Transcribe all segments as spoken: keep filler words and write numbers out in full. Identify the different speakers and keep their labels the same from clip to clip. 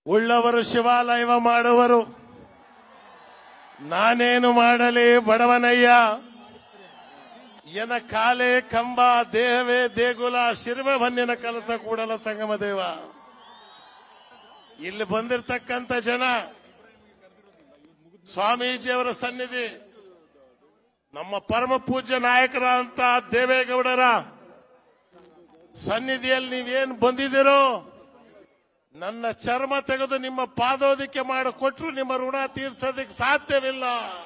Speaker 1: ಉಳ್ಳವರು ಶಿವಾಲಯವ ಮಾಡುವರು, ನಾನೇನು ಮಾಡಲಿ ಬಡವನಯ್ಯ. ಎನ ಕಾಲೇ ಕಂಬ, ದೇಹವೇ ದೇಗುಲ, ಶಿರವೇ ಹೊನ್ನಿನ ಕಲಸ ಕೂಡಲ ಸಂಗಮ ದೇವ. ಇಲ್ಲಿ ಬಂದಿರತಕ್ಕಂತ ಜನ ಸ್ವಾಮೀಜಿಯವರ ಸನ್ನಿಧಿ, ನಮ್ಮ ಪರಮ ಪೂಜ್ಯ ನಾಯಕರಂತ ದೇವೇಗೌಡರ ಸನ್ನಿಧಿಯಲ್ಲಿ ನೀವೇನು ಬಂದಿದ್ದೀರೋ, ನನ್ನ ಚರ್ಮ ತೆಗೆದು ನಿಮ್ಮ ಪಾದೋದಿಕೆ ಮಾಡಿಕೊಟ್ರು ನಿಮ್ಮ ಋಣ ತೀರ್ಸೋದಕ್ಕೆ ಸಾಧ್ಯವಿಲ್ಲ.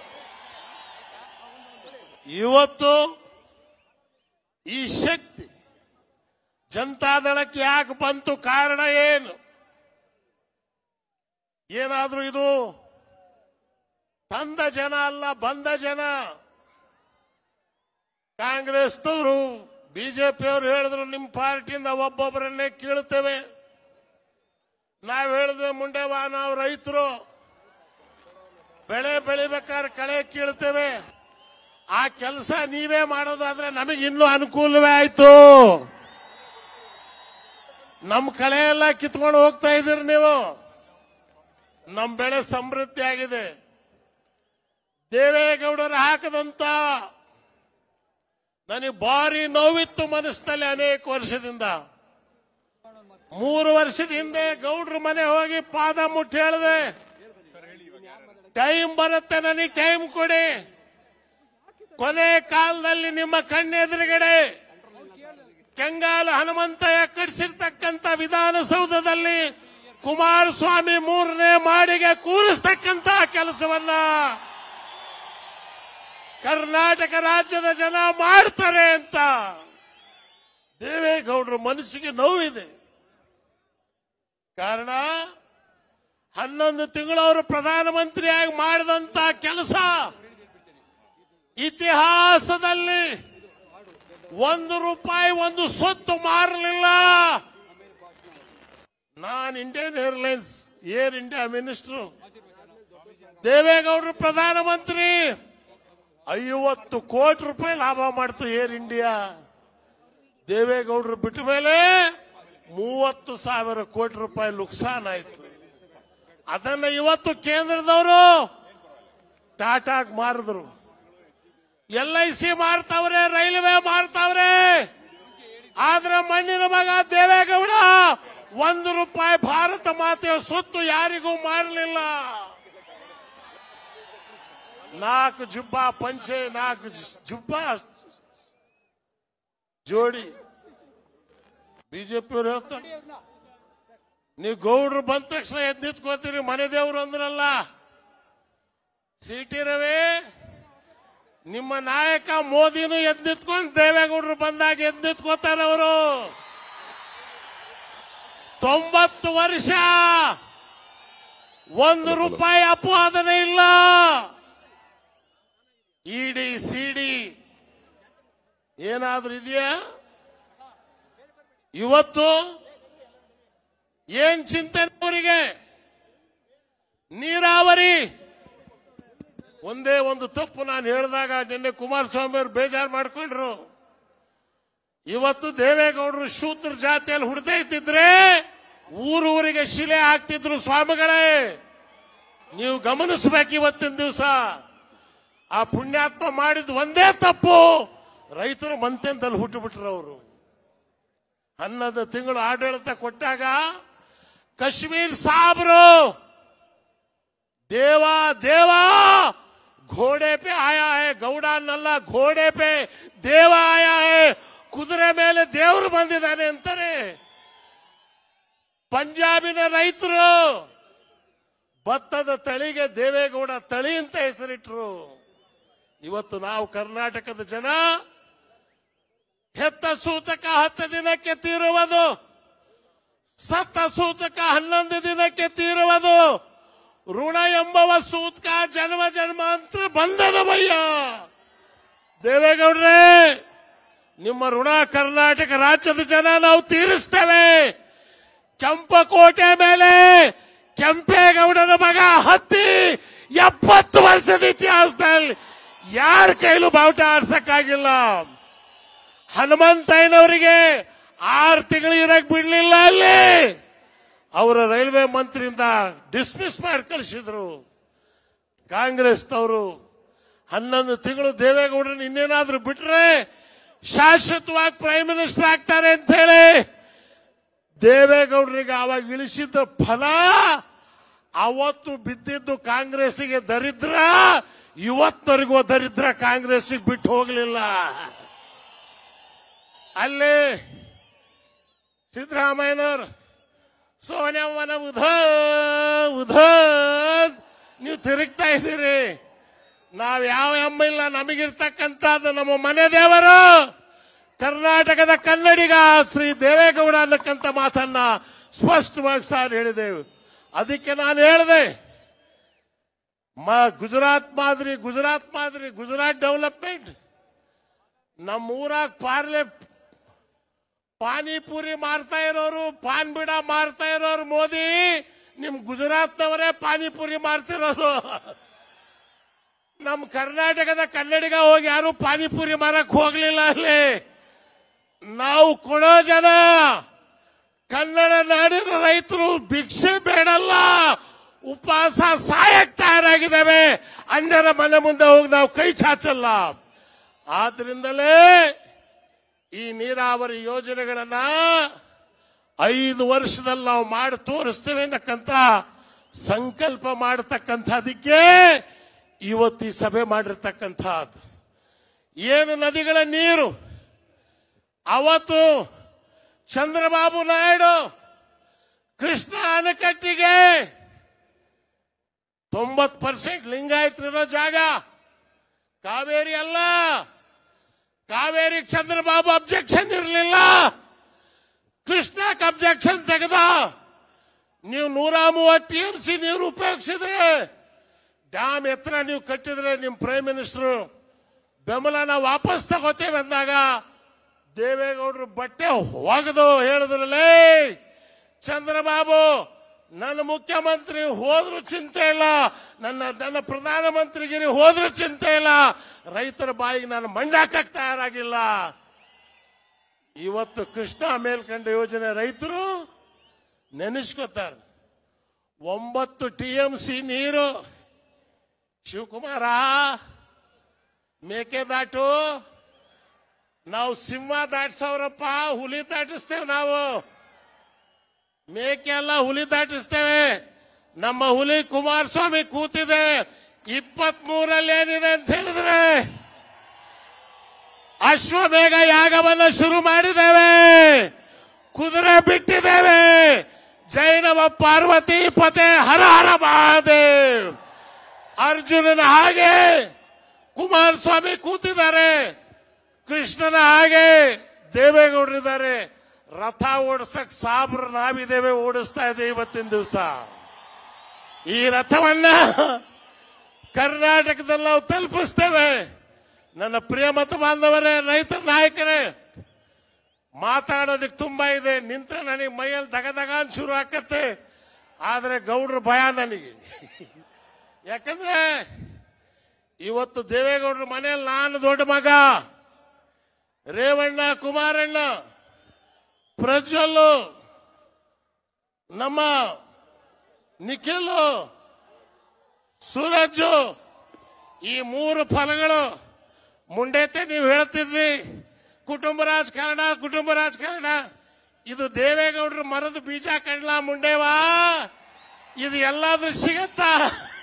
Speaker 1: ಇವತ್ತು ಈ ಶಕ್ತಿ ಜನತಾದಳಕ್ಕೆ ಯಾಕೆ ಬಂತು, ಕಾರಣ ಏನು? ಏನಾದ್ರೂ ಇದು ತಂದ ಜನ ಅಲ್ಲ, ಬಂದ ಜನ. ಕಾಂಗ್ರೆಸ್ನವರು ಬಿಜೆಪಿಯವರು ಹೇಳಿದ್ರು ನಿಮ್ಮ ಪಾರ್ಟಿಯಿಂದ ಒಬ್ಬೊಬ್ಬರನ್ನೇ ಕೀಳ್ತೇವೆ. ನಾವ್ ಹೇಳಿದ್ವಿ ಮುಂಡೆವಾ, ನಾವು ರೈತರು ಬೆಳೆ ಬೆಳಿಬೇಕಾದ್ರೆ ಕಳೆ ಕೀಳ್ತೇವೆ. ಆ ಕೆಲಸ ನೀವೇ ಮಾಡೋದಾದ್ರೆ ನಮಗೆ ಇನ್ನೂ ಅನುಕೂಲವೇ ಆಯ್ತು. ನಮ್ಮ ಕಳೆ ಎಲ್ಲ ಕಿತ್ಕೊಂಡು ಹೋಗ್ತಾ ಇದ್ದೀರಿ ನೀವು. ನಮ್ಮ ಬೆಳೆ ಸಮೃದ್ಧಿ ಆಗಿದೆ. ದೇವೇಗೌಡರು ಹಾಕದಂತ ನನಗೆ ಭಾರಿ ನೋವಿತ್ತು ಮನಸ್ಸಿನಲ್ಲಿ. ಅನೇಕ ವರ್ಷದಿಂದ, ಮೂರು ವರ್ಷದ ಹಿಂದೆ ಗೌಡ್ರ ಮನೆ ಹೋಗಿ ಪಾದ ಮುಟ್ಟಿ ಹೇಳಿದೆ, ಟೈಮ್ ಬರುತ್ತೆ, ನನಗೆ ಟೈಮ್ ಕೊಡಿ. ಕೊನೆ ಕಾಲದಲ್ಲಿ ನಿಮ್ಮ ಕಣ್ಣೆದುರುಗಡೆ ಕೆಂಗಾಲು ಹನುಮಂತಯ್ಯ ಕಟ್ಟಿಸಿರ್ತಕ್ಕಂಥ ವಿಧಾನಸೌಧದಲ್ಲಿ ಕುಮಾರಸ್ವಾಮಿ ಮೂರನೇ ಮಾಡಿಗೆ ಕೂರಿಸ್ತಕ್ಕಂಥ ಕೆಲಸವನ್ನ ಕರ್ನಾಟಕ ರಾಜ್ಯದ ಜನ ಮಾಡ್ತಾರೆ ಅಂತ ದೇವೇಗೌಡರ ಮನಸ್ಸಿಗೆ ನೋವಿದೆ. ಕಾರಣ, ಹನ್ನೊಂದು ತಿಂಗಳು ಅವರು ಪ್ರಧಾನಮಂತ್ರಿಯಾಗಿ ಮಾಡಿದಂತ ಕೆಲಸ ಇತಿಹಾಸದಲ್ಲಿ ಒಂದು ರೂಪಾಯಿ ಒಂದು ಸೊತ್ತು ಮಾರಲಿಲ್ಲ. ನಾನು Indian Airlines Air India minister, ದೇವೇಗೌಡರು ಪ್ರಧಾನಮಂತ್ರಿ, ಐವತ್ತು ಕೋಟಿ ರೂಪಾಯಿ ಲಾಭ ಮಾಡ್ತು ಏರ್ ಇಂಡಿಯಾ. ದೇವೇಗೌಡರು ಬಿಟ್ಟ ಮೇಲೆ ಮೂವತ್ತು ಸಾವಿರ ಕೋಟಿ ರೂಪಾಯಿ ನುಕ್ಸಾನ್ ಆಯ್ತು. ಅದನ್ನ ಇವತ್ತು ಕೇಂದ್ರದವರು ಟಾಟಾಗ್ ಮಾರಿದ್ರು. ಎಲ್ ಐ ಸಿ ಮಾರ್ತಾವ್ರೆ, ರೈಲ್ವೆ ಮಾರ್ತಾವ್ರೆ. ಆದ್ರೆ ಮಣ್ಣಿನ ಮಗ ದೇವೇಗೌಡ ಒಂದು ರೂಪಾಯಿ ಭಾರತ ಮಾತೆಯ ಸೊತ್ತು ಯಾರಿಗೂ ಮಾರಲಿಲ್ಲ. ನಾಲ್ಕು ಜುಬ್ಬಾ ಪಂಚೆ, ನಾಲ್ಕು ಜುಬ್ಬಾ ಜೋಡಿ. ಬಿಜೆಪಿಯವರು ಹೇಳ್ತಾರೆ, ನೀವು ಗೌಡ್ರು ಬಂದ ತಕ್ಷಣ ಎದ್ದು ನಿಂತ್ಕೋತೀರಿ, ಮನೆ ದೇವ್ರು ಅಂದ್ರಲ್ಲ. ಸಿಟಿ ರವಿ, ನಿಮ್ಮ ನಾಯಕ ಮೋದಿನೂ ಎದ್ದು ನಿಂತ್ಕೊಂಡು ದೇವೇಗೌಡರು ಬಂದಾಗ ಎದ್ದು ನಿಂತ್ಕೋತಾರೆ. ಅವರು ತೊಂಬತ್ತು ವರ್ಷ ಒಂದು ರೂಪಾಯಿ ಅಪವಾದನೆ ಇಲ್ಲ. ಇಡಿ ಸಿಡಿ ಏನಾದ್ರೂ ಇದೆಯಾ? ಇವತ್ತು ಏನ್ ಚಿಂತನೆ ಅವರಿಗೆ? ನೀರಾವರಿ ಒಂದೇ ಒಂದು ತಪ್ಪು ನಾನು ಹೇಳಿದಾಗ ನಿನ್ನೆ ಕುಮಾರಸ್ವಾಮಿ ಅವರು ಬೇಜಾರು ಮಾಡ್ಕೊಂಡ್ರು. ಇವತ್ತು ದೇವೇಗೌಡರು ಶೂದ್ರ ಜಾತಿಯಲ್ಲಿ ಹುಡ್ತಾ ಇದ್ದಿದ್ರೆ ಊರೂರಿಗೆ ಶಿಲೆ ಹಾಕ್ತಿದ್ರು. ಸ್ವಾಮಿಗಳೇ, ನೀವು ಗಮನಿಸಬೇಕು. ಇವತ್ತಿನ ದಿವಸ ಆ ಪುಣ್ಯಾತ್ಮ ಮಾಡಿದ ಒಂದೇ ತಪ್ಪು, ರೈತರು ಮಂತ್ಯಂದಲ್ಲಿ ಹುಟ್ಟುಬಿಟ್ರು. ಅವರು ಹನ್ನೊಂದು ತಿಂಗಳು ಆಡಳಿತ ಕೊಟ್ಟಾಗ ಕಾಶ್ಮೀರ್ ಸಾಬ್ರು ದೇವಾ ದೇವಾ घोड़े पे आया है, गौड़ा नल्ला घोड़े पे देव आया है, ಕುದುರೆ ಮೇಲೆ ದೇವರು ಬಂದಿದ್ದಾನೆ ಅಂತಾರೆ. ಪಂಜಾಬಿನ ರೈತರು ಭತ್ತದ ತಳಿಗೆ ದೇವೇಗೌಡ ತಳಿ ಅಂತ ಹೆಸರಿಟ್ರು. ಇವತ್ತು ನಾವು ಕರ್ನಾಟಕದ ಜನ ಹೆತ್ತ ಸೂತಕ ಹತ್ತು ದಿನಕ್ಕೆ ತೀರುವುದು, ಸತ್ತ ಸೂತಕ ಹನ್ನೊಂದು ದಿನಕ್ಕೆ ತೀರುವುದು, ಋಣ ಎಂಬವ ಸೂತಕ ಜನ್ಮ ಜನ್ಮಾಂತರ ಬಂಧನವಯ್ಯ. ದೇವೇಗೌಡ್ರೆ, ನಿಮ್ಮ ಋಣ ಕರ್ನಾಟಕ ರಾಜ್ಯದ ಜನ ನಾವು ತೀರಿಸ್ತೇವೆ. ಕೆಂಪಕೋಟೆ ಮೇಲೆ ಕೆಂಪೇಗೌಡನ ಮಗ ಹತ್ತಿ ಎಪ್ಪತ್ತು ವರ್ಷದ ಇತಿಹಾಸದಲ್ಲಿ ಯಾರ ಕೈಲೂ ಬಾವುಟ ಆರ್ಸಕ್ಕಾಗಿಲ್ಲ. ಹನುಮಂತಯ್ಯನವರಿಗೆ ಆರು ತಿಂಗಳು ಇರಕ್ ಬಿಡ್ಲಿಲ್ಲ. ಅಲ್ಲಿ ಅವರ ರೈಲ್ವೆ ಮಂತ್ರಿಯಿಂದ ಡಿಸ್ಮಿಸ್ ಮಾಡಿ ಕಳಿಸಿದ್ರು ಕಾಂಗ್ರೆಸ್ನವರು. ಹನ್ನೊಂದು ತಿಂಗಳು ದೇವೇಗೌಡರನ್ನ ಇನ್ನೇನಾದ್ರೂ ಬಿಟ್ರೆ ಶಾಶ್ವತವಾಗಿ ಪ್ರೈಮ್ ಮಿನಿಸ್ಟರ್ ಆಗ್ತಾರೆ ಅಂತ ಹೇಳಿ ದೇವೇಗೌಡರಿಗೆ ಆವಾಗ ಇಳಿಸಿದ್ದ ಫಲ ಅವತ್ತು ಬಿದ್ದಿದ್ದು ಕಾಂಗ್ರೆಸ್ಸಿಗೆ ದರಿದ್ರ, ಇವತ್ತವರೆಗೂ ದರಿದ್ರ ಕಾಂಗ್ರೆಸ್ಸಿಗೆ ಬಿಟ್ಟು ಹೋಗಲಿಲ್ಲ. ಅಲ್ಲಿ ಸಿದ್ದರಾಮಯ್ಯನವರು ಸೋನಿಯಮ್ಮನ ಉಧ ಉಧ ನೀವು ತಿರುಗ್ತಾ ಇದ್ದೀರಿ. ನಾವ್ ಯಾವ ಎಮ್ಮ ಇಲ್ಲ, ನಮಗಿರ್ತಕ್ಕಂಥದ್ದು ನಮ್ಮ ಮನೆ ದೇವರು ಕರ್ನಾಟಕದ ಕನ್ನಡಿಗ ಶ್ರೀ ದೇವೇಗೌಡ ಅನ್ನಕ್ಕಂತ ಮಾತನ್ನ ಸ್ಪಷ್ಟವಾಗಿ ಸಾರ್ ಹೇಳಿದೆವು. ಅದಕ್ಕೆ ನಾನು ಹೇಳಿದೆ, ಗುಜರಾತ್ ಮಾದರಿ ಗುಜರಾತ್ ಮಾದರಿ ಗುಜರಾತ್ ಡೆವಲಪ್ಮೆಂಟ್ ನಮ್ಮೂರಾಗ ಪಾರ್ಲೆ ಪಾನಿಪುರಿ ಮಾರ್ತಾ ಇರೋರು, ಪಾನ್ ಬಿಡ ಮಾರ್ತಾ ಇರೋರು ಮೋದಿ, ನಿಮ್ ಗುಜರಾತ್ನವರೇ ಪಾನಿಪುರಿ ಮಾರ್ತಿರೋದು. ನಮ್ಮ ಕರ್ನಾಟಕದ ಕನ್ನಡಿಗ ಹೋಗಿ ಯಾರು ಪಾನಿಪುರಿ ಮಾರಕ್ ಹೋಗ್ಲಿಲ್ಲ. ಅಲ್ಲಿ ನಾವು ಕೊಡೋ ಜನ ಕನ್ನಡ ನಾಡಿನ ರೈತರು ಭಿಕ್ಷೆ ಬೇಡಲ್ಲ, ಉಪವಾಸ ಸಾಯಕ್ ತಯಾರಾಗಿದ್ದಾವೆ. ಅನ್ಯರ ಮನೆ ಮುಂದೆ ಹೋಗಿ ನಾವು ಕೈ ಚಾಚಲ್ಲ. ಆದ್ರಿಂದಲೇ ಈ ನೀರಾವರಿ ಯೋಜನೆಗಳನ್ನ ಐದು ವರ್ಷದಲ್ಲಿ ನಾವು ಮಾಡಿ ತೋರಿಸ್ತೇವೆ ಅನ್ನಕ್ಕಂತ ಸಂಕಲ್ಪ ಮಾಡತಕ್ಕಂಥದಕ್ಕೆ ಇವತ್ತು ಈ ಸಭೆ ಮಾಡಿರ್ತಕ್ಕಂಥದ್ದು. ಏನು ನದಿಗಳ ನೀರು ಅವತ್ತು ಚಂದ್ರಬಾಬು ನಾಯ್ಡು ಕೃಷ್ಣ ಅಣೆಕಟ್ಟಿಗೆ ತೊಂಬತ್ತು ಪರ್ಸೆಂಟ್ ಲಿಂಗಾಯತರಿರೋ ಜಾಗ ಕಾವೇರಿ ಅಲ್ಲ. ಕಾವೇರಿ ಚಂದ್ರಬಾಬು ಅಬ್ಜೆಕ್ಷನ್ ಇರಲಿಲ್ಲ, ಕೃಷ್ಣಕ್ಕೆ ಅಬ್ಜೆಕ್ಷನ್ ತೆಗೆದ. ನೀವು ನೂರ ಮೂವತ್ತು ಟಿ ಎಂ ಸಿ ನೀರು ಉಪಯೋಗಿಸಿದ್ರೆ, ಡ್ಯಾಮ್ ಎತ್ತರ ನೀವು ಕಟ್ಟಿದ್ರೆ ನಿಮ್ ಪ್ರೈಮ್ ಮಿನಿಸ್ಟರ್ ಬೆಂಬಲನ ವಾಪಸ್ ತಗೋತೇವೆ ಅಂದಾಗ ದೇವೇಗೌಡರು ಬಟ್ಟೆ ಒಗೆದು ಹೇಳಿದ್ರಲ್ಲೇ, ಚಂದ್ರಬಾಬು ನನ್ನ ಮುಖ್ಯಮಂತ್ರಿ ಹೋದ್ರೂ ಚಿಂತೆ ಇಲ್ಲ, ನನ್ನ ನನ್ನ ಪ್ರಧಾನಮಂತ್ರಿಗಿರಿ ಹೋದ್ರೂ ಚಿಂತೆ ಇಲ್ಲ, ರೈತರ ಬಾಯಿಗೆ ನಾನು ಮಂಡಾಕಕ್ಕೆ ತಯಾರಾಗಿಲ್ಲ. ಇವತ್ತು ಕೃಷ್ಣ ಮೇಲ್ಕಂಡ ಯೋಜನೆ ರೈತರು ನೆನೆಸ್ಕೋತಾರೆ. ಒಂಬತ್ತು ಟಿ ಎಂ ಸಿ ನೀರು ಶಿವಕುಮಾರ ಮೇಕೆದಾಟು ನಾವು ಸಿಂಹ ದಾಟಿಸವ್ರಪ್ಪ, ಹುಲಿ ದಾಟಿಸ್ತೇವೆ. ನಾವು ಮೇಕೆ ಅಲ್ಲ, ಹುಲಿ ದಾಟಿಸ್ತೇವೆ. ನಮ್ಮ ಹುಲಿ ಕುಮಾರಸ್ವಾಮಿ ಕೂತಿದೆ. ಇಪ್ಪತ್ತ್ ಮೂರಲ್ಲಿ ಏನಿದೆ ಅಂತ ಹೇಳಿದ್ರೆ ಅಶ್ವಮೇಘ ಯಾಗವನ್ನ ಶುರು ಮಾಡಿದ್ದೇವೆ, ಕುದುರೆ ಬಿಟ್ಟಿದ್ದೇವೆ. ಜೈನವ ಪಾರ್ವತಿ ಪತೆ ಹರ ಹರ ಮಹಾದೇವ್. ಅರ್ಜುನನ ಹಾಗೆ ಕುಮಾರಸ್ವಾಮಿ ಕೂತಿದ್ದಾರೆ, ಕೃಷ್ಣನ ಹಾಗೆ ದೇವೇಗೌಡರಿದ್ದಾರೆ. ರಥ ಓಡಿಸಕ್ ಸಾಬ್ರು ನಾವಿದ್ದೇವೆ, ಓಡಿಸ್ತಾ ಇದ್ದೇವೆ ಇವತ್ತಿನ ದಿವಸ. ಈ ರಥವನ್ನ ಕರ್ನಾಟಕದಲ್ಲಿ ನಾವು ತಲುಪಿಸ್ತೇವೆ. ನನ್ನ ಪ್ರಿಯ ಮತ ಬಾಂಧವರೇ, ರೈತರ ನಾಯಕರೇ, ಮಾತಾಡೋದಕ್ಕೆ ತುಂಬಾ ಇದೆ. ನಿಂತ್ರೆ ನನಗೆ ಮೈಯಲ್ಲಿ ದಗ ದಗ ಅಂತ ಶುರು ಆಕತ್ತೆ. ಆದ್ರೆ ಗೌಡ್ರ ಭಯ ನನಗೆ. ಯಾಕಂದ್ರೆ ಇವತ್ತು ದೇವೇಗೌಡರ ಮನೆಯಲ್ಲಿ ನಾನು ದೊಡ್ಡ ಮಗ, ರೇವಣ್ಣ, ಕುಮಾರಣ್ಣ, ಪ್ರಜ್ವಲ್ಲು, ನಮ್ಮ ನಿಖಿಲ್, ಸೂರಜ್, ಈ ಮೂರು ಫಲಗಳು ಮುಂಡೇತೆ. ನೀವು ಹೇಳ್ತಿದ್ವಿ ಕುಟುಂಬ ರಾಜಕಾರಣ ಕುಟುಂಬ ರಾಜಕಾರಣ. ಇದು ದೇವೇಗೌಡರು ಮರದ ಬೀಜ ಕಣ್ಲಾ ಮುಂಡೇವಾ, ಇದು ಎಲ್ಲಾದ್ರೂ ಸಿಗತ್ತಾ?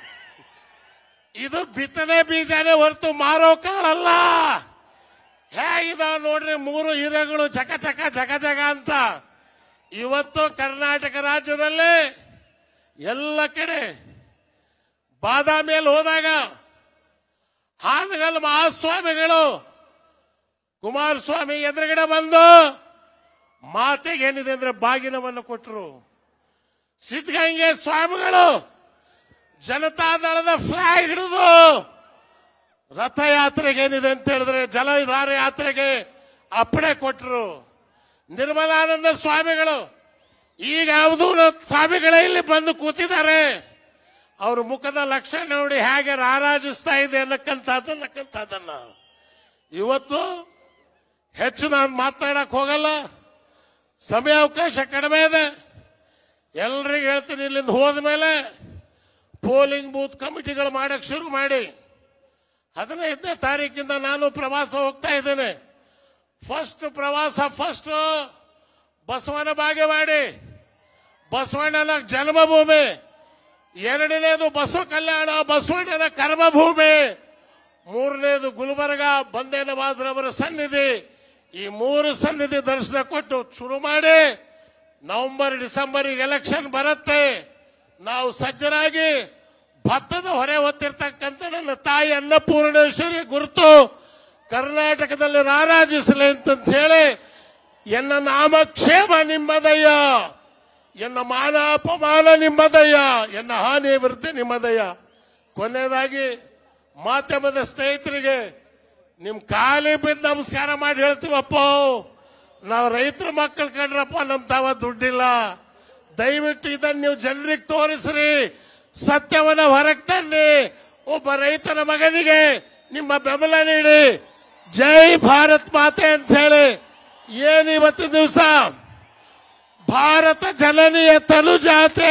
Speaker 1: ಇದು ಬಿತ್ತನೆ ಬೀಜನೇ ಹೊರತು ಮಾರೋ ಕಾಳಲ್ಲ. ಹೇಗಿದಾವ ನೋಡ್ರಿ ಮೂರು ಹೀರೆಗಳು, ಚಕ ಚಕ ಜಗ ಜಗ ಅಂತ. ಇವತ್ತು ಕರ್ನಾಟಕ ರಾಜ್ಯದಲ್ಲಿ ಎಲ್ಲ ಕಡೆ ಬಾದಾಮಿಯಲ್ಲಿ ಹೋದಾಗ ಹಾನಗಲ್ ಮಹಾಸ್ವಾಮಿಗಳು ಕುಮಾರಸ್ವಾಮಿ ಎದುರುಗಡೆ ಬಂದು ಮಾತೆಗೆ ಏನಿದೆ ಅಂದ್ರೆ ಬಾಗಿನವನ್ನು ಕೊಟ್ಟರು. ಸಿದ್ಧಗಂಗೆ ಸ್ವಾಮಿಗಳು ಜನತಾದಳದ ಫ್ಲಾಗ್ ಹಿಡಿದು ರಥಯಾತ್ರೆಗೆ ಏನಿದೆ ಅಂತ ಹೇಳಿದ್ರೆ ಜಲಧಾರೆ ಯಾತ್ರೆಗೆ ಅಪ್ಪಣೆ ಕೊಟ್ಟರು. ನಿರ್ಮಲಾನಂದ ಸ್ವಾಮಿಗಳು ಈಗ ಯಾವುದೂ ಸ್ವಾಮಿಗಳೇ ಇಲ್ಲಿ ಬಂದು ಕೂತಿದ್ದಾರೆ. ಅವ್ರ ಮುಖದ ಲಕ್ಷಣ ನೋಡಿ ಹೇಗೆ ರಾರಾಜಿಸ್ತಾ ಇದೆ ಅನ್ನಕ್ಕಂಥದ್ದನ್ನಕ್ಕಂಥದ್ದನ್ನ ಇವತ್ತು ಹೆಚ್ಚು ನಾನು ಮಾತನಾಡಕ್ ಹೋಗಲ್ಲ, ಸಮಯಾವಕಾಶ ಕಡಿಮೆ ಇದೆ. ಎಲ್ರಿಗೂ ಹೇಳ್ತೀನಿ, ಇಲ್ಲಿಂದ ಹೋದ ಮೇಲೆ ಪೋಲಿಂಗ್ ಬೂತ್ ಕಮಿಟಿಗಳು ಮಾಡಕ್ ಶುರು ಮಾಡಿ. ಹದಿನೈದನೇ ತಾರೀಕಿಂದ ನಾನು ಪ್ರವಾಸ ಹೋಗ್ತಾ ಇದ್ದೇನೆ. ಫಸ್ಟ್ ಪ್ರವಾಸ ಫಸ್ಟ್ ಬಸವನ ಬಾಗೇವಾಡಿ, ಬಸವಣ್ಣನ ಜನ್ಮಭೂಮಿ. ಎರಡನೇದು ಬಸವ ಕಲ್ಯಾಣ, ಬಸವಣ್ಣನ ಕರ್ಮಭೂಮಿ. ಮೂರನೇದು ಗುಲ್ಬರ್ಗ, ಬಂದೇ ನವಾಜ್ರವರ ಸನ್ನಿಧಿ. ಈ ಮೂರು ಸನ್ನಿಧಿ ದರ್ಶನ ಕೊಟ್ಟು ಶುರು ಮಾಡಿ ನವೆಂಬರ್ ಡಿಸೆಂಬರ್ ಎಲೆಕ್ಷನ್ ಬರುತ್ತೆ. ನಾವು ಸಜ್ಜರಾಗಿ ಭತ್ತದ ಹೊರೆ ಹೊತ್ತಿರ್ತಕ್ಕಂಥ ನನ್ನ ತಾಯಿ ಅನ್ನಪೂರ್ಣೇಶ್ವರಿ ಗುರುತು ಕರ್ನಾಟಕದಲ್ಲಿ ರಾರಾಜಿಸಲಿ ಅಂತ ಹೇಳಿ, ಎನ್ನ ನಾಮಕ್ಷೇಮ ನಿಮ್ಮದಯ್ಯ, ಎನ್ನ ಮಾನ ಅಪಮಾನ ನಿಮ್ಮದಯ್ಯ, ಎನ್ನ ಹಾನಿ ವೃದ್ಧಿ ನಿಮ್ಮದಯ್ಯ. ಕೊನೆಯದಾಗಿ ಮಾಧ್ಯಮದ ಸ್ನೇಹಿತರಿಗೆ ನಿಮ್ ಕಾಲಿ ಬಿದ್ದು ನಮಸ್ಕಾರ ಮಾಡಿ ಹೇಳ್ತೀವಪ್ಪ, ನಾವು ರೈತರ ಮಕ್ಕಳು ಕಂಡ್ರಪ್ಪ, ನಮ್ ತಾವ ದುಡ್ಡಿಲ್ಲ. ದಯವಿಟ್ಟು ಇದನ್ನ ನೀವು ಜನರಿಗೆ ತೋರಿಸ್ರಿ, ಸತ್ಯವನ್ನ ಹೊರಗೆ ತನ್ನಿ. ಒಬ್ಬ ರೈತನ ಮಗನಿಗೆ ನಿಮ್ಮ ಬೆಂಬಲ ನೀಡಿ. ಜೈ ಭಾರತ್ ಮಾತೆ ಅಂತ ಹೇಳಿ ಏನು ಇವತ್ತಿನ ದಿವಸ ಭಾರತ ಜನನಿಯ ತನುಜಾತೆ,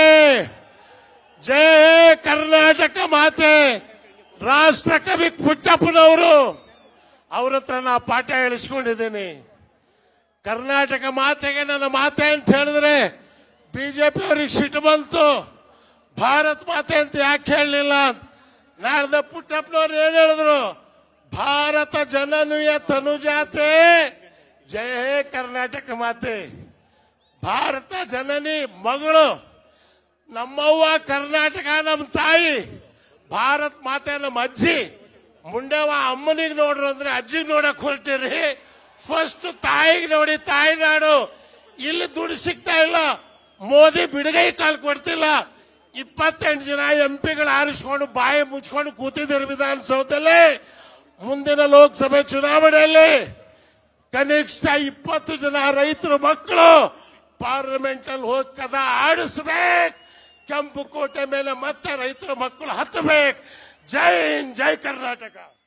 Speaker 1: ಜಯ ಕರ್ನಾಟಕ ಮಾತೆ, ರಾಷ್ಟ್ರ ಕವಿ ಪುಟ್ಟಪ್ಪನವರು ಅವ್ರ ಹತ್ರ ನಾ ಪಾಠ ಹೇಳಿಸ್ಕೊಂಡಿದ್ದೀನಿ. ಕರ್ನಾಟಕ ಮಾತೆಗೆ ನನ್ನ ಮಾತೆ ಅಂತ ಹೇಳಿದ್ರೆ ಬಿಜೆಪಿ ಅವ್ರಿಗೆ ಸಿಟ್ಟು ಬಂತು. ಭಾರತ್ ಮಾತೆ ಅಂತ ಯಾಕೆ ಹೇಳಲಿಲ್ಲ? ನಾಳ್ದ ಪುಟ್ಟಪ್ಪನವ್ರು ಏನ್ ಹೇಳಿದ್ರು? ಭಾರತ ಜನನಿಯ ತನುಜಾತೆ, ಜಯ ಹೇ ಕರ್ನಾಟಕ ಮಾತೆ. ಭಾರತ ಜನನಿ ಮಗಳು, ನಮ್ಮವ್ವ ಕರ್ನಾಟಕ ನಮ್ಮ ತಾಯಿ, ಭಾರತ್ ಮಾತೆ ನಮ್ಮ ಅಜ್ಜಿ. ಮುಂಡವ ಅಮ್ಮನಿಗೆ ನೋಡ್ರು ಅಂದ್ರೆ ಅಜ್ಜಿಗೆ ನೋಡಕ್ ಹೊರಟಿರಿ. ಫಸ್ಟ್ ತಾಯಿಗೆ ನೋಡಿ, ತಾಯಿ ನಾಡು. ಇಲ್ಲಿ ದುಡ್ಡು ಸಿಗ್ತಾ ಇಲ್ಲ, ಮೋದಿ ಬಿಡುಗೈ ಕಾಲ್ ಕೊಡ್ತಿಲ್ಲ. ಇಪ್ಪತ್ತೆಂಟು ಜನ ಎಂಪಿಗಳು ಆರಿಸ್ಕೊಂಡು ಬಾಯಿ ಮುಚ್ಕೊಂಡು ಕೂತಿದ್ದಾರೆ ವಿಧಾನಸೌಧದಲ್ಲಿ. ಮುಂದಿನ ಲೋಕಸಭೆ ಚುನಾವಣೆಯಲ್ಲಿ ಕನಿಷ್ಠ ಇಪ್ಪತ್ತು ಜನ ರೈತರ ಮಕ್ಕಳು ಪಾರ್ಲಿಮೆಂಟ್ ಅಲ್ಲಿ ಹೋಗಿ ಕದ ಆಡಿಸ್ಬೇಕು. ಕೆಂಪು ಕೋಟೆ ಮೇಲೆ ಮತ್ತೆ ರೈತರ ಮಕ್ಕಳು ಹತ್ತಬೇಕು. ಜೈ ಹಿಂದ್, ಜೈ ಕರ್ನಾಟಕ.